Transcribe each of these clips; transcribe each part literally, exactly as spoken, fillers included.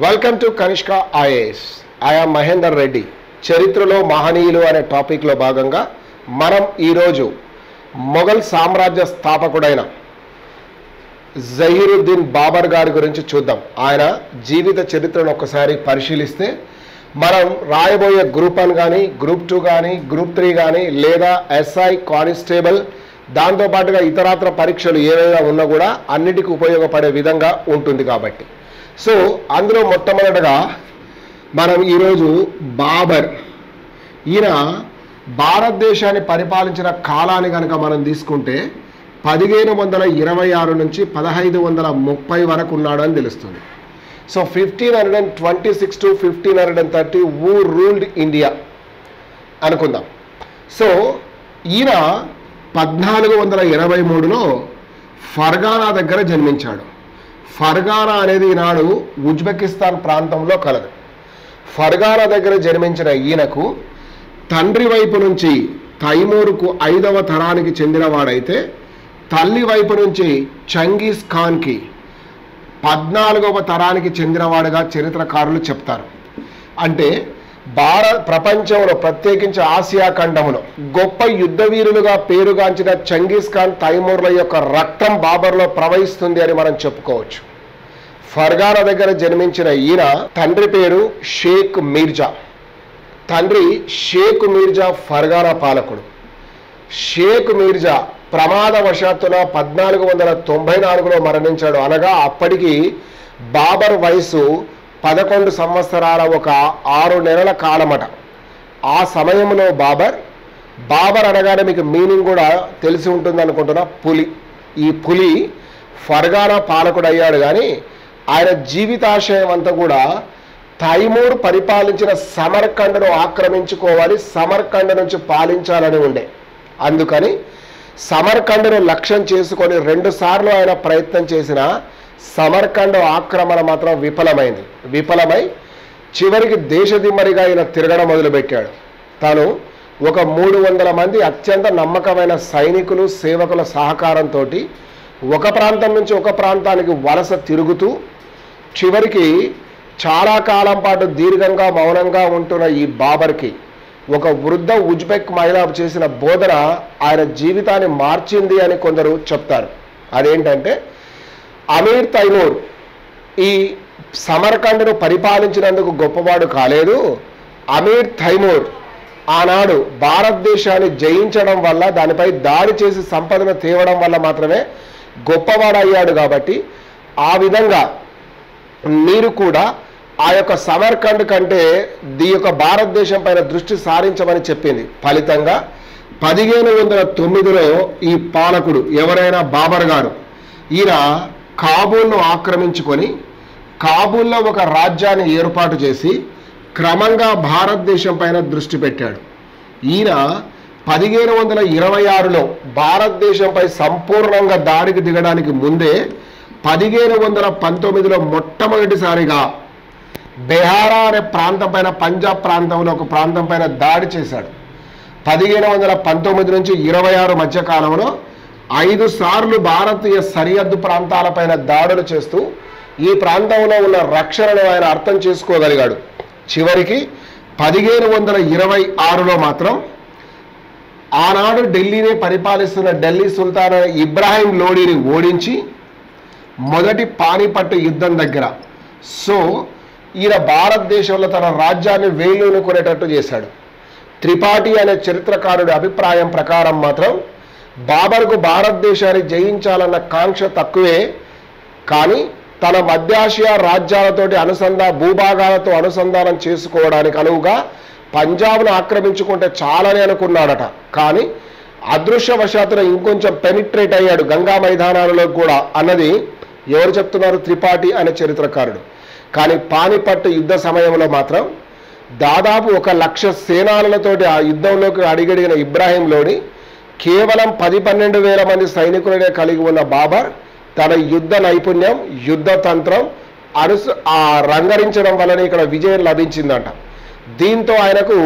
Welcome to Kanishka IAS. I'm Mahender Reddy. చరిత్రలో మహనీయులు అనే టాపిక్లో భాగంగా మనం ఈరోజు మొఘల్ సామ్రాజ్య స్థాపకుడైన జహీరుద్దీన్ బాబర్ గారి గురించి చూద్దాం. ఆయన జీవిత చరిత్రను ఒకసారి పరిశీలిస్తే మనం రాయబోయే గ్రూప్ వన్ కానీ గ్రూప్ టూ కానీ గ్రూప్ త్రీ కానీ లేదా ఎస్ఐ కానిస్టేబుల్ దాంతోపాటుగా ఇతరాత్ర పరీక్షలు ఏవైనా ఉన్నా కూడా అన్నిటికీ ఉపయోగపడే విధంగా ఉంటుంది కాబట్టి సో అందులో మొట్టమొదటగా మనం ఈరోజు బాబర్ ఈయన భారతదేశాన్ని పరిపాలించిన కాలాన్ని కనుక మనం తీసుకుంటే పదిహేను వందల ఇరవై ఆరు నుంచి పదహైదు వందల ముప్పై వరకు ఉన్నాడు అని తెలుస్తుంది. So fifteen hundred and twenty six to fifteen hundred and thirty who ruled India అనుకుందాం. సో ఈయన పద్నాలుగు వందల ఇరవై మూడులో ఫర్గానా దగ్గర జన్మించాడు. ఫర్గానా అనేది ఈనాడు ఉజ్బెకిస్తాన్ ప్రాంతంలో కలదు. ఫర్గానా దగ్గర జన్మించిన ఈయనకు తండ్రి వైపు నుంచి తైమూరుకు ఐదవ తరానికి చెందినవాడైతే తల్లి వైపు నుంచి చంగీస్ ఖాన్కి పద్నాలుగవ తరానికి చెందినవాడుగా చరిత్రకారులు చెప్తారు. అంటే భారత ప్రపంచంలో ప్రత్యేకించి ఆసియా ఖండంలో గొప్ప యుద్ధవీరులుగా పేరుగాంచిన చంగీస్ ఖాన్ తైమూర్ల యొక్క రక్తం బాబర్లో ప్రవహిస్తుంది అని మనం చెప్పుకోవచ్చు. ఫర్గానా దగ్గర జన్మించిన ఈయన తండ్రి పేరు షేక్ మీర్జా. తండ్రి షేక్ మీర్జా ఫర్గానా పాలకుడు. షేక్ మీర్జా ప్రమాదవశాత్తున పద్నాలుగు వందల తొంభై నాలుగులో మరణించాడు. అనగా అప్పటికి బాబర్ వయసు పదకొండు సంవత్సరాల ఒక ఆరు నెలల కాలమట. ఆ సమయంలో బాబర్ బాబర్ అనగానే మీకు మీనింగ్ కూడా తెలిసి ఉంటుంది అనుకుంటున్నా, పులి. ఈ పులి ఫర్గానా పాలకుడు అయ్యాడు. కానీ ఆయన జీవితాశయం అంతా కూడా తైమూర్ పరిపాలించిన సమర్కండ్ను ఆక్రమించుకోవాలి, సమర్కండ్ నుంచి పాలించాలని ఉండే. అందుకని సమర్కండ్ను లక్ష్యం చేసుకొని రెండు సార్లు ఆయన ప్రయత్నం చేసిన సమర్కండ్ ఆక్రమణ మాత్రం విఫలమైంది. విఫలమై చివరికి దేశదిమ్మరిగా ఆయన తిరగడం మొదలుపెట్టాడు. తాను ఒక మూడు వందల మంది అత్యంత నమ్మకమైన సైనికులు సేవకుల సహకారంతో ఒక ప్రాంతం నుంచి ఒక ప్రాంతానికి వలస తిరుగుతూ చివరికి చాలా కాలం పాటు దీర్ఘంగా మౌనంగా ఉంటున్న ఈ బాబర్కి ఒక వృద్ధ ఉజ్బెక్ మహిళ చేసిన బోధన ఆయన జీవితాన్ని మార్చింది అని కొందరు చెప్తారు. అదేంటంటే అమీర్ తైమూర్ ఈ సమర్కండ్ను పరిపాలించినందుకు గొప్పవాడు కాలేదు. అమీర్ తైమూర్ ఆనాడు భారతదేశాన్ని జయించడం వల్ల, దానిపై దాడి చేసి సంపదను తేవడం వల్ల మాత్రమే గొప్పవాడు అయ్యాడు. కాబట్టి ఆ విధంగా మీరు కూడా ఆ యొక్క సమర్కండ్ కంటే దీ యొక్క భారతదేశం పైన దృష్టి సారించమని చెప్పింది. ఫలితంగా పదిహేను వందల తొమ్మిదిలో ఈ పాలకుడు ఎవరైనా బాబర్ గారు ఈయన కాబూల్ను ఆక్రమించుకొని కాబూల్లో ఒక రాజ్యాన్ని ఏర్పాటు చేసి క్రమంగా భారతదేశం పైన దృష్టి పెట్టాడు. ఈయన పదిహేను వందల ఇరవై ఆరులో భారతదేశంపై సంపూర్ణంగా దాడికి దిగడానికి ముందే పదిహేను వందల పంతొమ్మిదిలో మొట్టమొదటిసారిగా బెహారా అనే ప్రాంతం పైన, పంజాబ్ ప్రాంతంలో ఒక ప్రాంతం పైన దాడి చేశాడు. పదిహేను వందల పంతొమ్మిది నుంచి ఇరవై ఆరు మధ్య కాలంలో ఐదు సార్లు భారతీయ సరిహద్దు ప్రాంతాలపైన దాడులు చేస్తూ ఈ ప్రాంతంలో ఉన్న రక్షణను ఆయన అర్థం చేసుకోగలిగాడు. చివరికి పదిహేను వందల ఇరవై ఆరులో మాత్రం ఆనాడు ఢిల్లీని పరిపాలిస్తున్న ఢిల్లీ సుల్తాన్ ఇబ్రాహీం లోడీని ఓడించి మొదటి పానిపట్టు యుద్ధం దగ్గర సో ఈయన భారతదేశంలో తన రాజ్యాన్ని వేలునుకునేటట్టు చేశాడు. త్రిపాఠి అనే చరిత్రకారుడి అభిప్రాయం ప్రకారం మాత్రం బాబర్కు భారతదేశాన్ని జయించాలన్న కాంక్ష తక్కువే, కానీ తన మధ్యాసియా రాజ్యాలతోటి అనుసంధా భూభాగాలతో అనుసంధానం చేసుకోవడానికి అనువుగా పంజాబ్ను ఆక్రమించుకుంటే చాలని అనుకున్నాడట. కానీ అదృశ్యవశాత్తున ఇంకొంచెం పెనిట్రేట్ అయ్యాడు గంగా మైదానాలలో కూడా అన్నది ఎవరు చెప్తున్నారు? త్రిపాఠి అనే చరిత్రకారుడు. కానీ పానిపట్టు యుద్ధ సమయంలో మాత్రం దాదాపు ఒక లక్ష సేనాలతోటి ఆ యుద్ధంలోకి అడిగడిగిన ఇబ్రాహీం లోడి కేవలం పది పన్నెండు వేల మంది సైనికులనే కలిగి ఉన్న బాబర్ తన యుద్ధ నైపుణ్యం, యుద్ధ తంత్రం అనుసు ఆ రంగరించడం వలన ఇక్కడ విజయం లభించిందంట. దీంతో ఆయనకు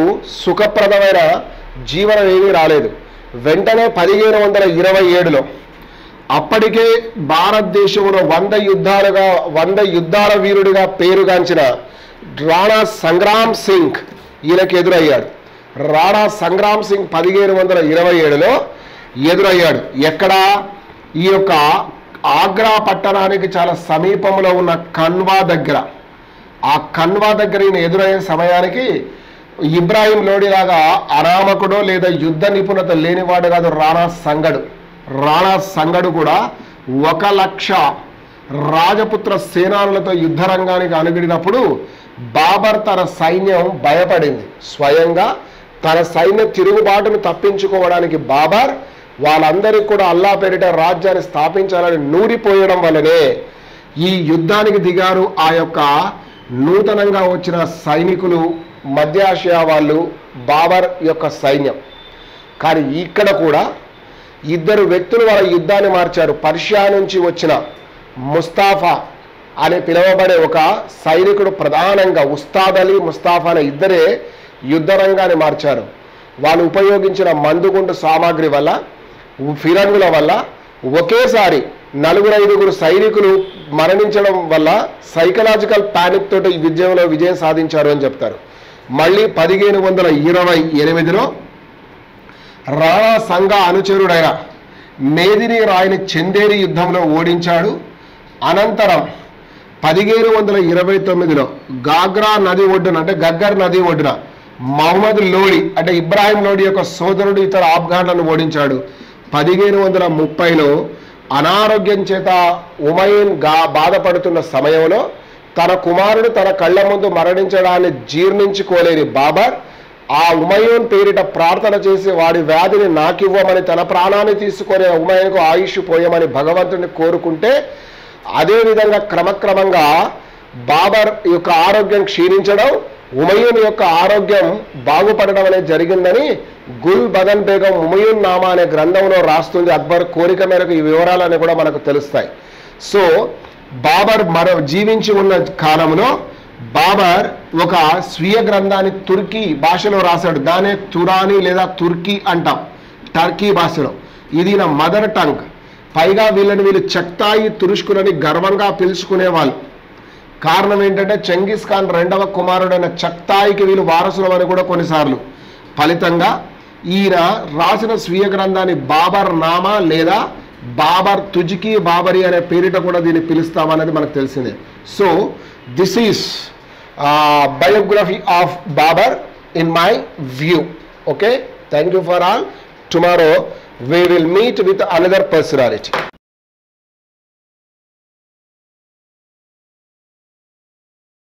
సుఖప్రదమైన జీవనం ఏమీ రాలేదు. వెంటనే పదిహేను వందల ఇరవై ఏడులో అప్పటికే భారతదేశంలో వంద యుద్ధాలుగా వంద యుద్ధాల వీరుడిగా పేరుగాంచిన రాణా సంగ్రామ్ సింగ్ ఈయనకు ఎదురయ్యాడు. రాణా సంగ్రామ్ సింగ్ పదిహేను వందల ఇరవై ఏడులో ఎదురయ్యాడు. ఎక్కడ? ఈ యొక్క ఆగ్రా పట్టణానికి చాలా సమీపంలో ఉన్న కన్వా దగ్గర. ఆ కన్వా దగ్గర ఈయన ఎదురయ్యే సమయానికి ఇబ్రాహిం లోడిలాగా అనామకుడో లేదా యుద్ధ నిపుణత లేనివాడు కాదు రాణా సంగడు. రాణా సంగడు కూడా ఒక లక్ష రాజపుత్ర సేనానులతో యుద్ధ రంగానికి అణగిడినప్పుడు బాబర్ తన సైన్యం భయపడింది. స్వయంగా తన సైన్య తిరుగుబాటును తప్పించుకోవడానికి బాబర్ వాళ్ళందరికీ కూడా అల్లా పేరిట రాజ్యాన్ని స్థాపించాలని నూరిపోయడం వల్లనే ఈ యుద్ధానికి దిగారు ఆ యొక్క నూతనంగా వచ్చిన సైనికులు, మధ్య ఆసియా వాళ్ళు, బాబర్ యొక్క సైన్యం. కానీ ఇక్కడ కూడా ఇద్దరు వ్యక్తులు వాళ్ళ యుద్ధాన్ని మార్చారు. పర్షియా నుంచి వచ్చిన ముస్తాఫా అని పిలువబడే ఒక సైనికుడు ప్రధానంగా ఉస్తాద్ అలీ, ముస్తాఫా అనే ఇద్దరే యుద్ధ రంగాన్ని మార్చారు. వాళ్ళు ఉపయోగించిన మందుగుండు సామాగ్రి వల్ల, ఫిరంగుల వల్ల ఒకేసారి నలుగురు ఐదుగురు సైనికులు మరణించడం వల్ల సైకలాజికల్ ప్యానిక్ తోటి ఈ విజయంలో విజయం సాధించారు అని చెప్తారు. మళ్ళీ పదిహేను వందల ఇరవై ఎనిమిదిలో రాణా సంగ అనుచరుడైన మేదిని రాయ్ని చందేరి యుద్ధంలో ఓడించాడు. అనంతరం పదిహేను వందల ఇరవై తొమ్మిదిలో గాగ్రా నది ఒడ్డున అంటే గగ్గర్ నది ఒడ్డున మహమ్మద్ లోడి అంటే ఇబ్రాహిం లోడి యొక్క సోదరుడు ఇతర ఆఫ్ఘన్లను ఓడించాడు. పదిహేను వందల ముప్పైలో అనారోగ్యం చేత ఉమయూన్ గా బాధపడుతున్న సమయంలో తన కుమారుడు తన కళ్ళ ముందు మరణించడాన్ని జీర్ణించుకోలేని బాబర్ ఆ ఉమయూన్ పేరిట ప్రార్థన చేసి వాడి వ్యాధిని నాకివ్వమని, తన ప్రాణాన్ని తీసుకొని ఉమయూన్కు ఆయుష్ పోయమని భగవంతుని కోరుకుంటే, అదేవిధంగా క్రమక్రమంగా బాబర్ యొక్క ఆరోగ్యం క్షీణించడం, ఉమయూన్ యొక్క ఆరోగ్యం బాగుపడడం అనేది జరిగిందని గుల్ బదన్ బేగం ఉమయూన్ నామా అనే గ్రంథంలో రాస్తుంది. అక్బర్ కోరిక మేరకు ఈ వివరాలన్నీ కూడా మనకు తెలుస్తాయి. సో బాబర్ మరో జీవించి ఉన్న కాలంలో బాబర్ ఒక స్వీయ గ్రంథాన్ని తుర్కీ భాషలో రాశాడు. దానే తురానీ లేదా తుర్కీ అంటాం, టర్కీ భాషలో. ఇది నా మదర్ టంగ్. పైగా వీళ్ళని వీళ్ళు చక్తాయి తురుష్కులని గర్వంగా పిలుచుకునేవాళ్ళు. కారణం ఏంటంటే చెంగిస్ ఖాన్ రెండవ కుమారుడైన చక్తాయికి వీళ్ళు వారసులు అని కూడా కొన్నిసార్లు. ఫలితంగా ఈయన రాసిన స్వీయ గ్రంథాన్ని బాబర్ నామా లేదా బాబర్ తుజ్కీ బాబరి అనే పేరిట కూడా దీన్ని పిలుస్తామనేది మనకు తెలిసిందే. So this is biography of Babur in my view. Okay, thank you for all. Tomorrow we will meet with another personality.